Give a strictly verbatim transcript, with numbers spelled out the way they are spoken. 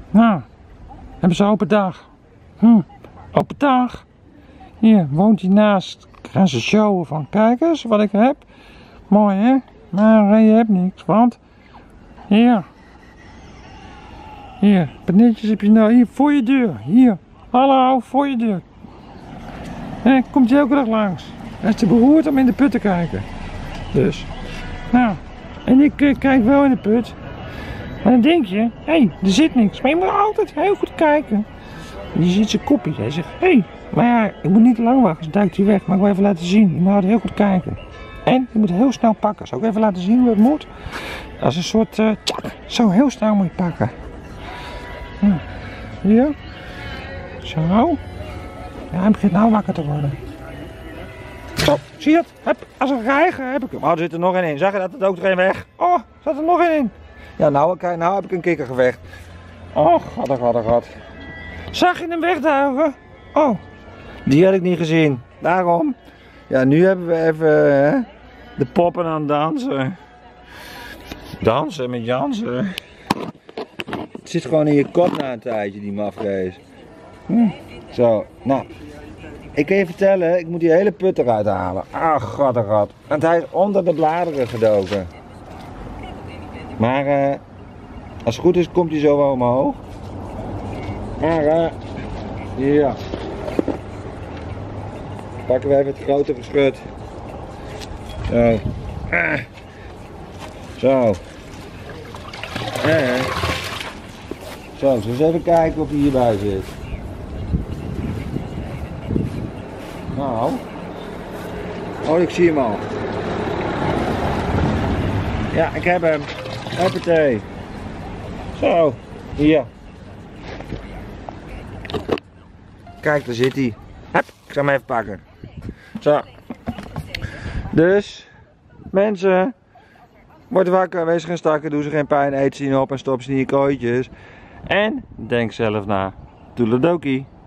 Nou, hebben ze open dag. Hm, open dag. Hier, woont hij naast. Gaan ze showen van, kijk eens wat ik heb. Mooi hè? Maar je hebt niks, want... Hier. Hier, paneeltjes heb je nou hier voor je deur. Hier, hallo, voor je deur. He, komt hij elke dag langs. Hij is te beroerd om in de put te kijken. Dus, nou, en ik uh, kijk wel in de put. Maar dan denk je, hé, hey, er zit niks. Maar je moet altijd heel goed kijken. En je ziet zijn kopje. Hij zegt, hé, hey, maar ja, ik moet niet te lang wachten. Dus duikt hij weg. Maar ik wil even laten zien. Je moet altijd heel goed kijken. En je moet heel snel pakken. Zal ik even laten zien hoe het moet? Als een soort, uh, tjak, zo heel snel moet je pakken. Hm. Hier. Zo. Ja, hij begint nou wakker te worden. Zo, zie je het? Heb, als een reiger heb ik hem. Oh, er zit er nog één in. Zag je dat? Er ook er één weg. Oh, zat er nog één in. Ja, nou, kijk, nou heb ik een kikkergevecht. Oh, god, god, god, god. Zag je hem wegduiken? Oh, die had ik niet gezien. Daarom. Ja, nu hebben we even hè, de poppen aan het dansen. Dansen met Jansen. Het zit gewoon in je kop na een tijdje, die mafkees. Hm. Zo, nou. Ik kan je vertellen, ik moet die hele put eruit halen. Ach, god, oh god. Want hij is onder de bladeren gedoken. Maar uh, als het goed is, komt hij zo wel omhoog. Maar uh, ja. Pakken we even het grote verschut. Zo. Ah. Zo. Eh. Zo, zullen we eens even kijken of hij hierbij zit. Nou. Oh, ik zie hem al. Ja, ik heb hem. Hoppatee. Zo, hier. Kijk, daar zit hij. Hup, ik zal hem even pakken. Zo. Dus, mensen, word wakker, wees geen stakken, doe ze geen pijn, eet ze niet op en stop ze niet in je kooitjes. En denk zelf na. Toedeledokie.